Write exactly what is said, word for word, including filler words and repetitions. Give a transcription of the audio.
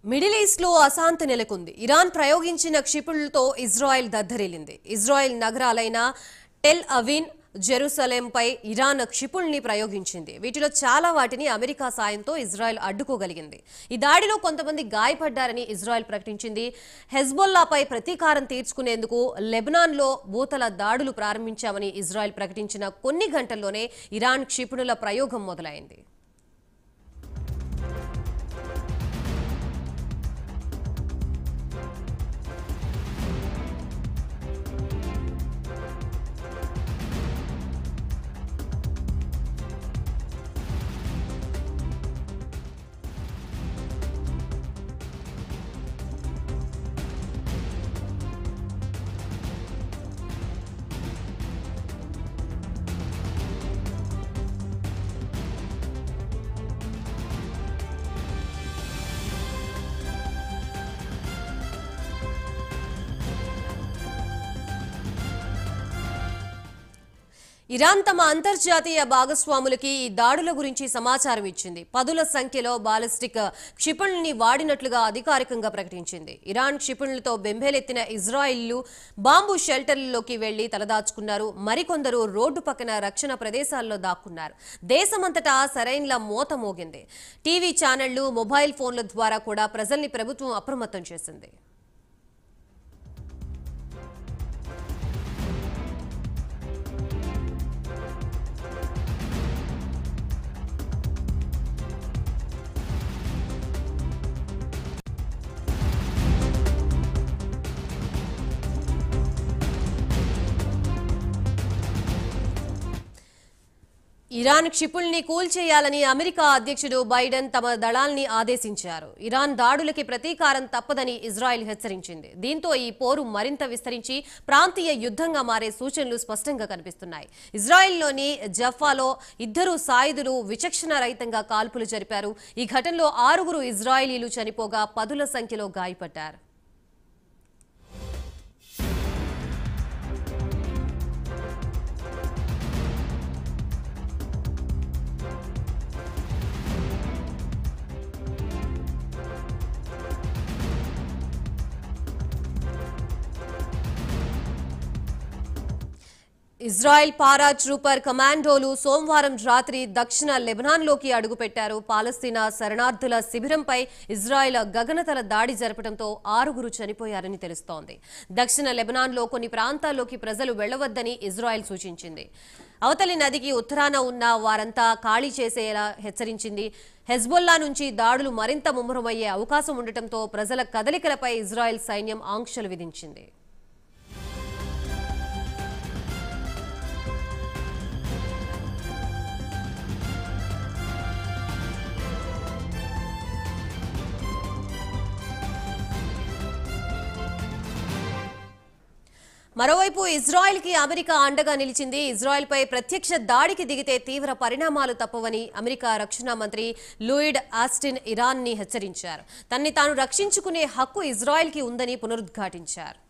Middle east లో అశాంతి నెలకొంది. ఇరాన్ ప్రయోగించిన క్షిపణులతో ఇజ్రాయెల్ దద్దరిల్లింది. ఇజ్రాయెల్ నగరాలైన టెల్ అవీవ్, జెరూసలేంపై ఇరాన్ క్షిపణుల్ని ప్రయోగించింది. వీటిలో చాలా వాటిని అమెరికా సాయంతో ఇజ్రాయెల్ అడ్డుకోగలిగింది. ఈ దాడిలో కొంతమంది గాయపడ్డారని ఇజ్రాయెల్ ప్రకటించింది. హెజ్బొల్లాపై ప్రతీకారం తీర్చుకునేందుకు లెబనాన్లో భూతల దాడులు ప్రారంభించామని ఇజ్రాయెల్ ప్రకటించిన కొన్ని గంటల్లోనే ఇరాన్ క్షిపణుల ప్రయోగం మొదలైంది. ఇరాన్ తమ అంతర్జాతీయ భాగస్వాములకి ఈ దాడుల గురించి సమాచారం ఇచ్చింది. పదుల సంఖ్యలో బాలిస్టిక్ క్షిపణుల్ని వాడినట్లుగా అధికారికంగా ప్రకటించింది. ఇరాన్ క్షిపణులతో బెంబేలెత్తిన ఇజ్రాయిల్లు బాంబు షెల్టర్లలోకి వెళ్లి తలదాచుకున్నారు. మరికొందరు రోడ్డు పక్కన రక్షణ ప్రదేశాల్లో దాక్కున్నారు. దేశమంతటా సరైన్ల మోత మోగింది. టీవీ ఛానళ్లు, మొబైల్ ఫోన్ల ద్వారా కూడా ప్రజల్ని ప్రభుత్వం అప్రమత్తం చేసింది. ఇరాన్ క్షిపణుల్ని కూల్చేయాలని అమెరికా అధ్యక్షుడు బైడెన్ తమ దళాల్ని ఆదేశించారు. ఇరాన్ దాడులకి ప్రతీకారం తప్పదని ఇజ్రాయెల్ హెచ్చరించింది. దీంతో ఈ పోరు మరింత విస్తరించి ప్రాంతీయ యుద్ధంగా మారే సూచనలు స్పష్టంగా కనిపిస్తున్నాయి. ఇజ్రాయెల్లోని జఫాలో ఇద్దరు సాయుధులు విచక్షణ రహితంగా కాల్పులు జరిపారు. ఈ ఘటనలో ఆరుగురు ఇజ్రాయెలీలు చనిపోగా పదుల సంఖ్యలో గాయపడ్డారు. ఇజ్రాయెల్ పారా ట్రూపర్ కమాండోలు సోమవారం రాత్రి దక్షిణ లెబనాన్లోకి అడుగుపెట్టారు. పాలస్తీనా శరణార్థుల శిబిరంపై ఇజ్రాయెల్ గగనతల దాడి జరపడంతో ఆరుగురు చనిపోయారని తెలుస్తోంది. దక్షిణ లెబనాన్లో కొన్ని ప్రాంతాల్లోకి ప్రజలు వెళ్లవద్దని ఇజ్రాయెల్ సూచించింది. అవతలి నదికి ఉత్తరాన ఉన్న వారంతా ఖాళీ చేసేలా హెచ్చరించింది. హెజ్బొల్లా నుంచి దాడులు మరింత ముమ్మరమయ్యే అవకాశం ఉండటంతో ప్రజల కదలికలపై ఇజ్రాయెల్ సైన్యం ఆంక్షలు విధించింది. మరోవైపు ఇజ్రాయెల్ కి అమెరికా అండగా నిలిచింది. ఇజ్రాయెల్ పై ప్రత్యక్ష దాడికి దిగితే తీవ్ర పరిణామాలు తప్పవని అమెరికా రక్షణ మంత్రి లూయిడ్ ఆస్టిన్ ఇరాన్ ని హెచ్చరించారు. తనని తాను రక్షించుకునే హక్కు ఇజ్రాయెల్ కి ఉందని పునరుద్ఘాటించారు.